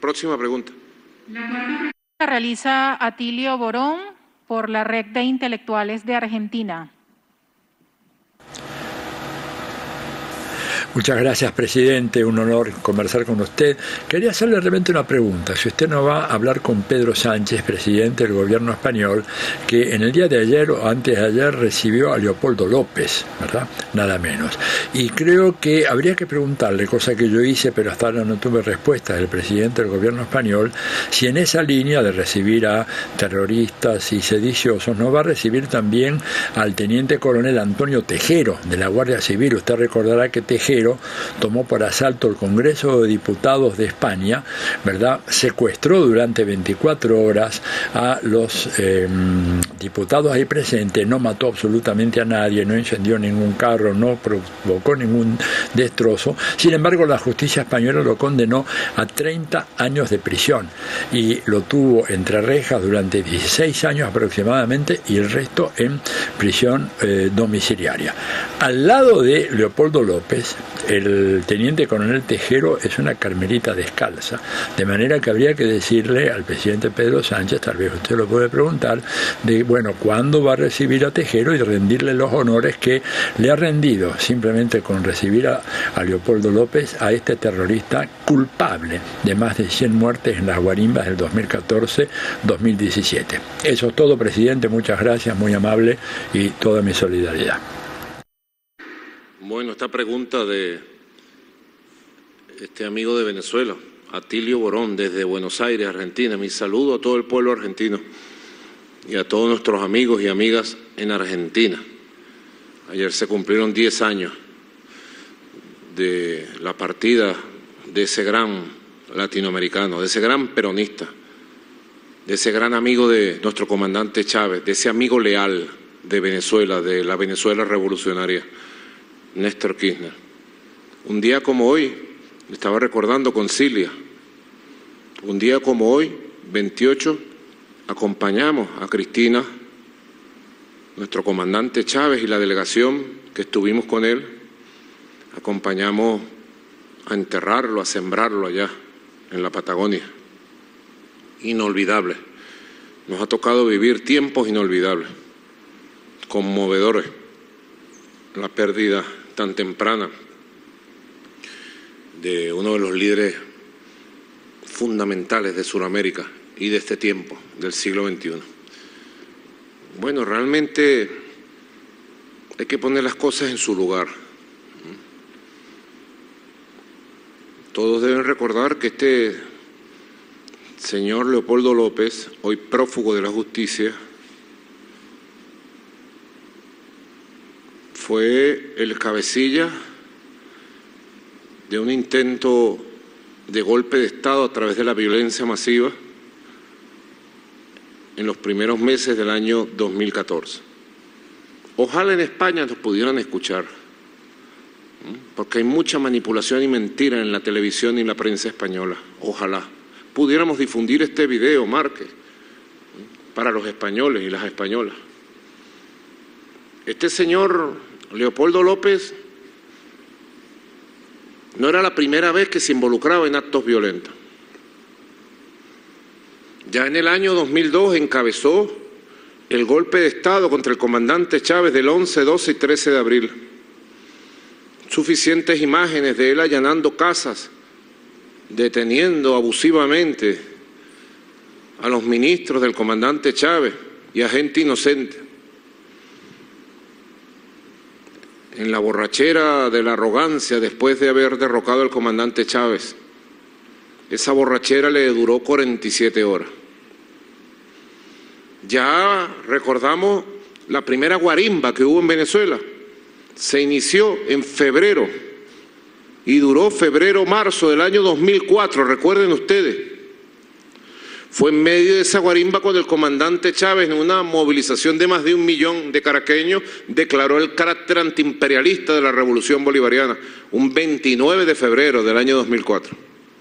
Próxima pregunta. La cuarta pregunta la realiza Atilio Borón por la Red de Intelectuales de Argentina. Muchas gracias, presidente. Un honor conversar con usted. Quería hacerle realmente una pregunta. Si usted no va a hablar con Pedro Sánchez, presidente del gobierno español, que en el día de ayer o antes de ayer recibió a Leopoldo López, ¿verdad? Nada menos. Y creo que habría que preguntarle, cosa que yo hice, pero hasta ahora no tuve respuesta del presidente del gobierno español, si en esa línea de recibir a terroristas y sediciosos no va a recibir también al teniente coronel Antonio Tejero, de la Guardia Civil. Usted recordará que Tejero tomó por asalto el Congreso de Diputados de España, ¿verdad? Secuestró durante 24 horas a los diputados ahí presentes, no mató absolutamente a nadie, no incendió ningún carro, no provocó ningún destrozo. Sin embargo, la justicia española lo condenó a 30 años de prisión y lo tuvo entre rejas durante 16 años aproximadamente y el resto en prisión domiciliaria. Al lado de Leopoldo López, el teniente coronel Tejero es una carmelita descalza, de manera que habría que decirle al presidente Pedro Sánchez, tal vez usted lo puede preguntar, de bueno, ¿cuándo va a recibir a Tejero y rendirle los honores que le ha rendido simplemente con recibir a Leopoldo López, a este terrorista culpable de más de 100 muertes en las guarimbas del 2014-2017? Eso es todo, presidente, muchas gracias, muy amable y toda mi solidaridad. Bueno, esta pregunta de este amigo de Venezuela, Atilio Borón, desde Buenos Aires, Argentina. Mi saludo a todo el pueblo argentino y a todos nuestros amigos y amigas en Argentina. Ayer se cumplieron 10 años de la partida de ese gran latinoamericano, de ese gran peronista, de ese gran amigo de nuestro comandante Chávez, de ese amigo leal de Venezuela, de la Venezuela revolucionaria, Néstor Kirchner. Un día como hoy, estaba recordando con Cilia, un día como hoy, 28, acompañamos a Cristina, nuestro comandante Chávez y la delegación que estuvimos con él, acompañamos a enterrarlo, a sembrarlo allá en la Patagonia. Inolvidable. Nos ha tocado vivir tiempos inolvidables, conmovedores. La pérdida tan temprana de uno de los líderes fundamentales de Sudamérica y de este tiempo, del siglo XXI. Bueno, realmente hay que poner las cosas en su lugar. Todos deben recordar que este señor Leopoldo López, hoy prófugo de la justicia, fue el cabecilla de un intento de golpe de Estado a través de la violencia masiva en los primeros meses del año 2014. Ojalá en España nos pudieran escuchar, porque hay mucha manipulación y mentira en la televisión y en la prensa española. Ojalá pudiéramos difundir este video, Márquez, para los españoles y las españolas. Este señor Leopoldo López no era la primera vez que se involucraba en actos violentos. Ya en el año 2002 encabezó el golpe de Estado contra el comandante Chávez del 11, 12 y 13 de abril. Suficientes imágenes de él allanando casas, deteniendo abusivamente a los ministros del comandante Chávez y a gente inocente. En la borrachera de la arrogancia después de haber derrocado al comandante Chávez. Esa borrachera le duró 47 horas. Ya recordamos la primera guarimba que hubo en Venezuela. Se inició en febrero y duró febrero-marzo del año 2004, recuerden ustedes. Fue en medio de esa guarimba cuando el comandante Chávez, en una movilización de más de 1 millón de caraqueños, declaró el carácter antiimperialista de la revolución bolivariana, un 29 de febrero del año 2004.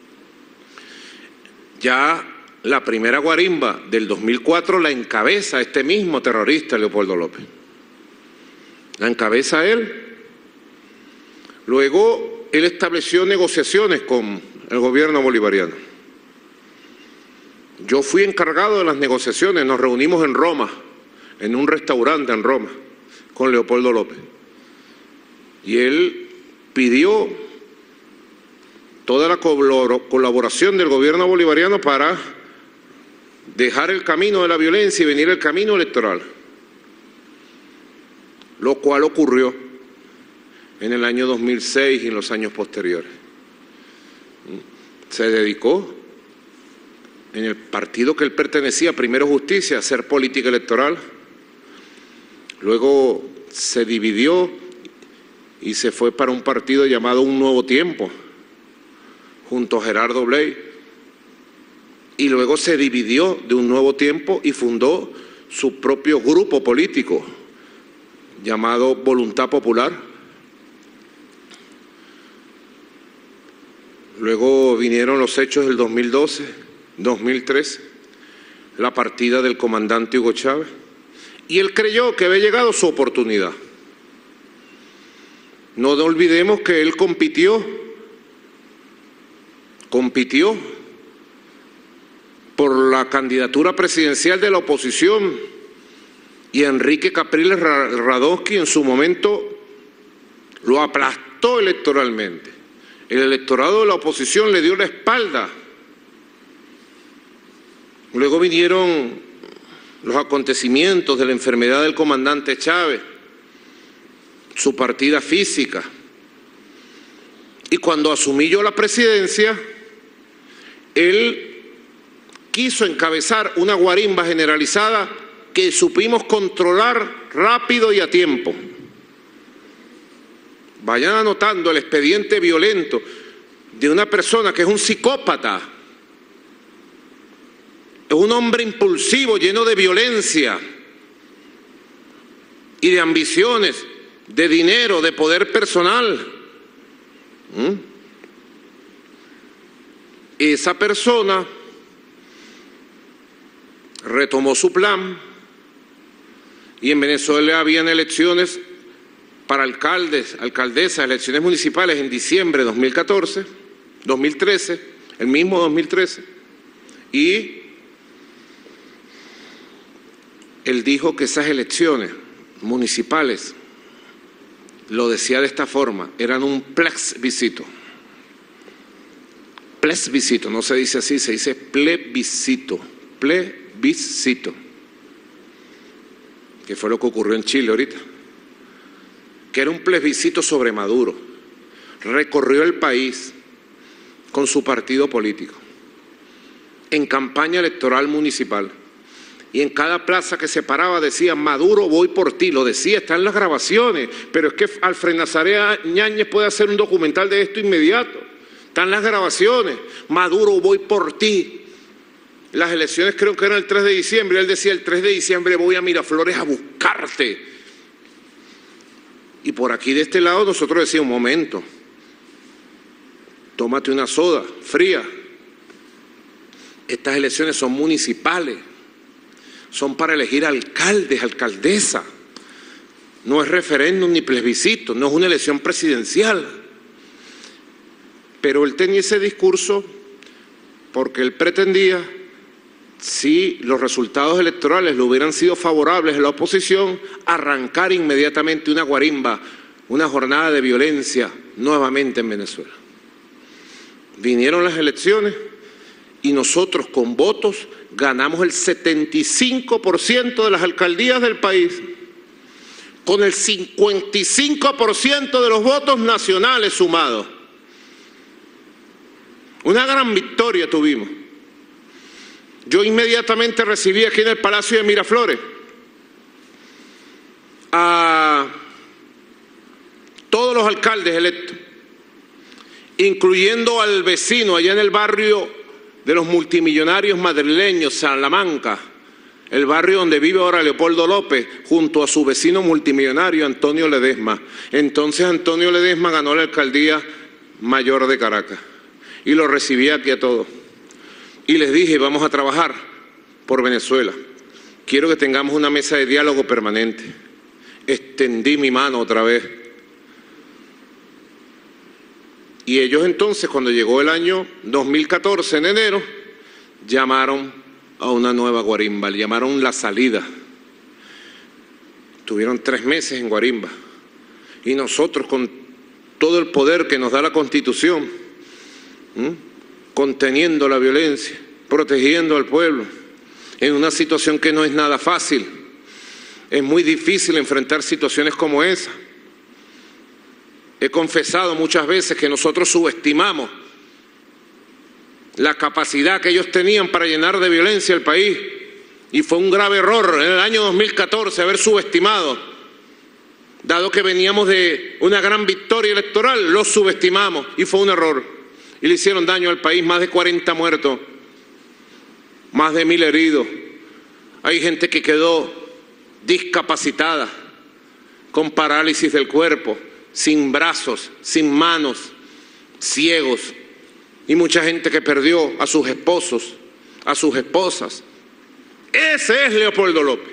Ya la primera guarimba del 2004 la encabeza este mismo terrorista, Leopoldo López. La encabeza él. Luego él estableció negociaciones con el gobierno bolivariano. Yo fui encargado de las negociaciones, nos reunimos en Roma, en un restaurante en Roma, con Leopoldo López. Y él pidió toda la colaboración del gobierno bolivariano para dejar el camino de la violencia y venir el camino electoral, lo cual ocurrió en el año 2006 y en los años posteriores. Se dedicó en el partido que él pertenecía, Primero Justicia, a hacer política electoral. Luego se dividió y se fue para un partido llamado Un Nuevo Tiempo, junto a Gerardo Bley. Y luego se dividió de Un Nuevo Tiempo y fundó su propio grupo político, llamado Voluntad Popular. Luego vinieron los hechos del 2012, 2013, la partida del comandante Hugo Chávez, y él creyó que había llegado su oportunidad. No olvidemos que él compitió por la candidatura presidencial de la oposición, y Enrique Capriles Radonsky en su momento lo aplastó electoralmente. El electorado de la oposición le dio la espalda. Luego vinieron los acontecimientos de la enfermedad del comandante Chávez, su partida física. Y cuando asumí yo la presidencia, él quiso encabezar una guarimba generalizada que supimos controlar rápido y a tiempo. Vayan anotando el expediente violento de una persona que es un psicópata, es un hombre impulsivo, lleno de violencia y de ambiciones, de dinero, de poder personal. Esa persona retomó su plan, y en Venezuela habían elecciones para alcaldes, alcaldesas, elecciones municipales en diciembre de 2013, el mismo 2013, y él dijo que esas elecciones municipales, lo decía de esta forma, eran un plebiscito. Plebiscito, no se dice así, se dice plebiscito, plebiscito, que fue lo que ocurrió en Chile ahorita, que era un plebiscito sobre Maduro. Recorrió el país con su partido político, en campaña electoral municipal, y en cada plaza que se paraba decía: Maduro, voy por ti. Lo decía, está en las grabaciones, pero es que Alfred Nazaret Ñáñez puede hacer un documental de esto inmediato. Están las grabaciones: Maduro, voy por ti. Las elecciones creo que eran el 3 de diciembre, él decía: el 3 de diciembre voy a Miraflores a buscarte. Y por aquí de este lado nosotros decíamos: un momento, tómate una soda fría. Estas elecciones son municipales, son para elegir alcaldes, alcaldesa. No es referéndum ni plebiscito, no es una elección presidencial. Pero él tenía ese discurso porque él pretendía, si los resultados electorales le hubieran sido favorables a la oposición, arrancar inmediatamente una guarimba, una jornada de violencia nuevamente en Venezuela. Vinieron las elecciones y nosotros con votos ganamos el 75% de las alcaldías del país, con el 55% de los votos nacionales sumados. Una gran victoria tuvimos. Yo inmediatamente recibí aquí en el Palacio de Miraflores a todos los alcaldes electos, incluyendo al vecino allá en el barrio de los multimillonarios madrileños, Salamanca, el barrio donde vive ahora Leopoldo López, junto a su vecino multimillonario Antonio Ledesma. Entonces Antonio Ledesma ganó la alcaldía mayor de Caracas, y lo recibí aquí a todos. Y les dije: vamos a trabajar por Venezuela. Quiero que tengamos una mesa de diálogo permanente. Extendí mi mano otra vez. Y ellos entonces, cuando llegó el año 2014, en enero, llamaron a una nueva guarimba, le llamaron La Salida. Tuvieron 3 meses en guarimba. Y nosotros, con todo el poder que nos da la Constitución, conteniendo la violencia, protegiendo al pueblo, en una situación que no es nada fácil. Es muy difícil enfrentar situaciones como esa. He confesado muchas veces que nosotros subestimamos la capacidad que ellos tenían para llenar de violencia el país. Y fue un grave error en el año 2014 haber subestimado. Dado que veníamos de una gran victoria electoral, los subestimamos y fue un error. Y le hicieron daño al país, más de 40 muertos, más de 1000 heridos. Hay gente que quedó discapacitada, con parálisis del cuerpo, sin brazos, sin manos, ciegos. Y mucha gente que perdió a sus esposos, a sus esposas. Ese es Leopoldo López.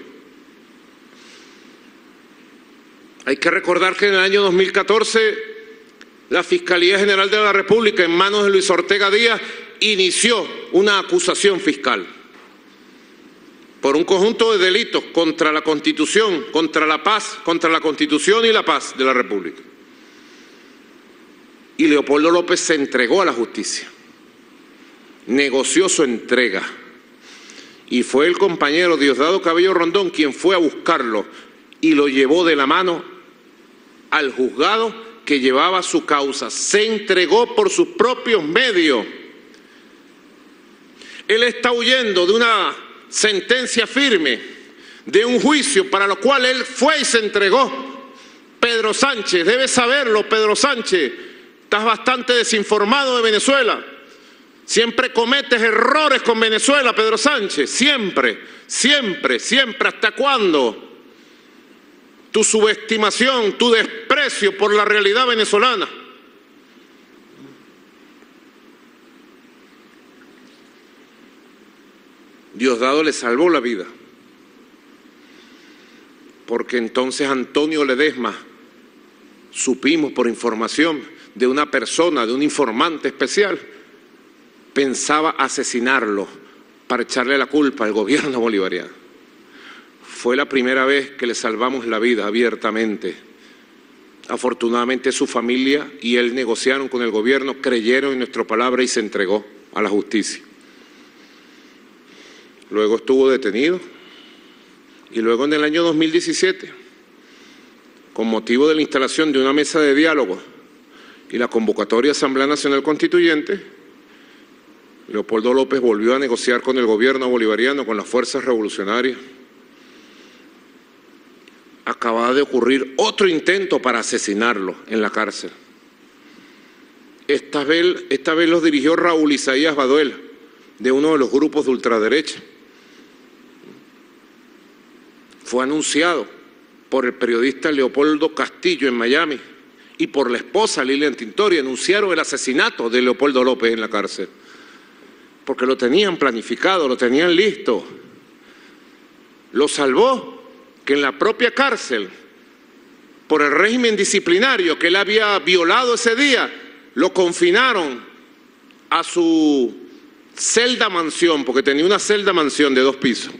Hay que recordar que en el año 2014 la Fiscalía General de la República, en manos de Luis Ortega Díaz, inició una acusación fiscal por un conjunto de delitos contra la Constitución, contra la paz, contra la Constitución y la paz de la República. Y Leopoldo López se entregó a la justicia, negoció su entrega. Y fue el compañero Diosdado Cabello Rondón quien fue a buscarlo y lo llevó de la mano al juzgado que llevaba su causa. Se entregó por sus propios medios. Él está huyendo de una sentencia firme, de un juicio para lo cual él fue y se entregó. Pedro Sánchez, debes saberlo, Pedro Sánchez, estás bastante desinformado de Venezuela. Siempre cometes errores con Venezuela, Pedro Sánchez, siempre, siempre, siempre. ¿Hasta cuándo? Tu subestimación, tu desprecio por la realidad venezolana. Diosdado le salvó la vida, porque entonces Antonio Ledesma, supimos por información de una persona, de un informante especial, pensaba asesinarlo para echarle la culpa al gobierno bolivariano. Fue la primera vez que le salvamos la vida abiertamente. Afortunadamente su familia y él negociaron con el gobierno, creyeron en nuestra palabra y se entregó a la justicia. Luego estuvo detenido y luego en el año 2017, con motivo de la instalación de una mesa de diálogo y la convocatoria de Asamblea Nacional Constituyente, Leopoldo López volvió a negociar con el gobierno bolivariano, con las fuerzas revolucionarias. Acababa de ocurrir otro intento para asesinarlo en la cárcel. Esta vez los dirigió Raúl Isaías Baduel, de uno de los grupos de ultraderecha. Fue anunciado por el periodista Leopoldo Castillo en Miami y por la esposa Lilian Tintori. Anunciaron el asesinato de Leopoldo López en la cárcel, porque lo tenían planificado, lo tenían listo. Lo salvó que en la propia cárcel, por el régimen disciplinario que él había violado ese día, lo confinaron a su celda mansión, porque tenía una celda mansión de 2 pisos.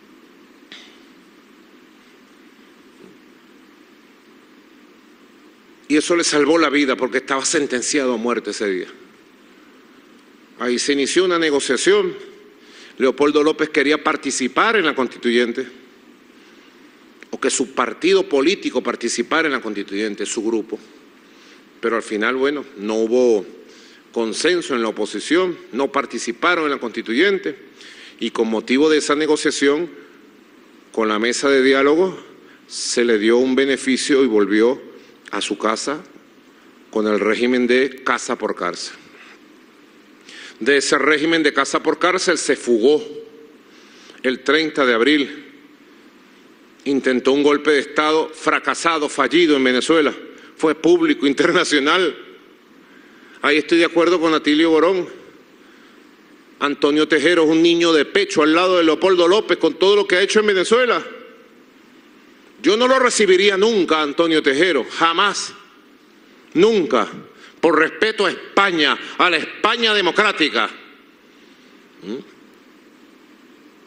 Y eso le salvó la vida porque estaba sentenciado a muerte ese día. Ahí se inició una negociación. Leopoldo López quería participar en la constituyente, o que su partido político participara en la constituyente, su grupo. Pero al final, bueno, no hubo consenso en la oposición, no participaron en la constituyente, y con motivo de esa negociación, con la mesa de diálogo, se le dio un beneficio y volvió a su casa con el régimen de casa por cárcel. De ese régimen de casa por cárcel se fugó el 30 de abril. Intentó un golpe de Estado fracasado, fallido en Venezuela. Fue público, internacional. Ahí estoy de acuerdo con Atilio Borón. Antonio Tejero es un niño de pecho al lado de Leopoldo López con todo lo que ha hecho en Venezuela. Yo no lo recibiría nunca, Antonio Tejero, jamás, nunca, por respeto a España, a la España democrática.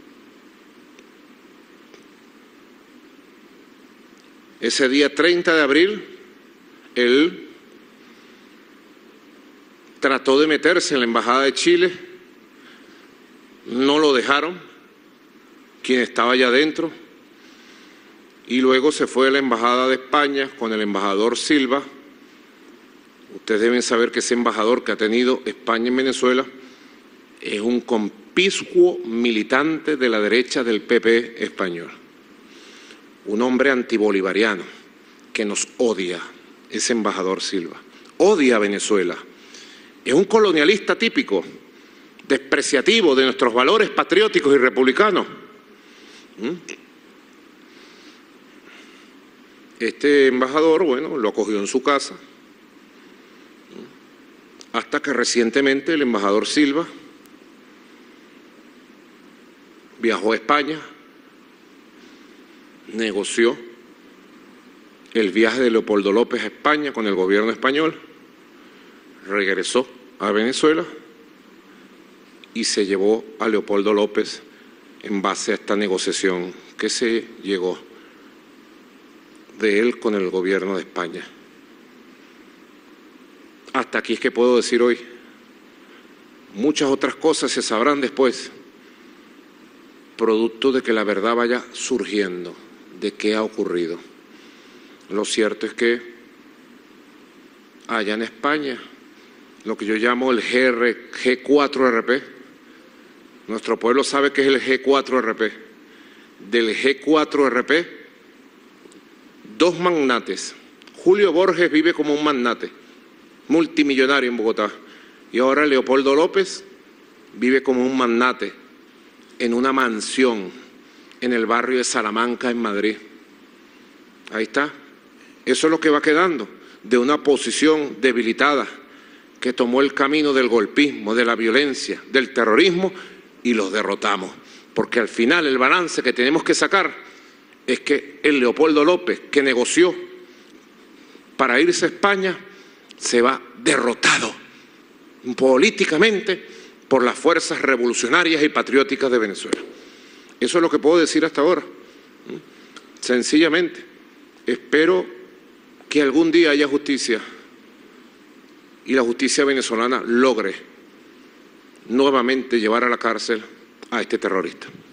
Ese día 30 de abril, él trató de meterse en la Embajada de Chile, no lo dejaron, quien estaba allá adentro, y luego se fue a la Embajada de España con el embajador Silva. Ustedes deben saber que ese embajador que ha tenido España en Venezuela es un conspicuo militante de la derecha del PP español, un hombre antibolivariano que nos odia, ese embajador Silva, odia a Venezuela, es un colonialista típico, despreciativo de nuestros valores patrióticos y republicanos. Este embajador, bueno, lo acogió en su casa, hasta que recientemente el embajador Silva viajó a España, negoció el viaje de Leopoldo López a España con el gobierno español, regresó a Venezuela y se llevó a Leopoldo López en base a esta negociación que se llegó de él con el gobierno de España. Hasta aquí es que puedo decir hoy. Muchas otras cosas se sabrán después, producto de que la verdad vaya surgiendo de qué ha ocurrido. Lo cierto es que allá en España, lo que yo llamo el G4RP, nuestro pueblo sabe que es el G4RP. Del G4RP, dos magnates. Julio Borges vive como un magnate, multimillonario en Bogotá, y ahora Leopoldo López vive como un magnate en una mansión en el barrio de Salamanca, en Madrid. Ahí está. Eso es lo que va quedando de una posición debilitada que tomó el camino del golpismo, de la violencia, del terrorismo, y los derrotamos. Porque al final el balance que tenemos que sacar es que el Leopoldo López, que negoció para irse a España, se va derrotado políticamente por las fuerzas revolucionarias y patrióticas de Venezuela. Eso es lo que puedo decir hasta ahora. Sencillamente, espero que algún día haya justicia y la justicia venezolana logre nuevamente llevar a la cárcel a este terrorista.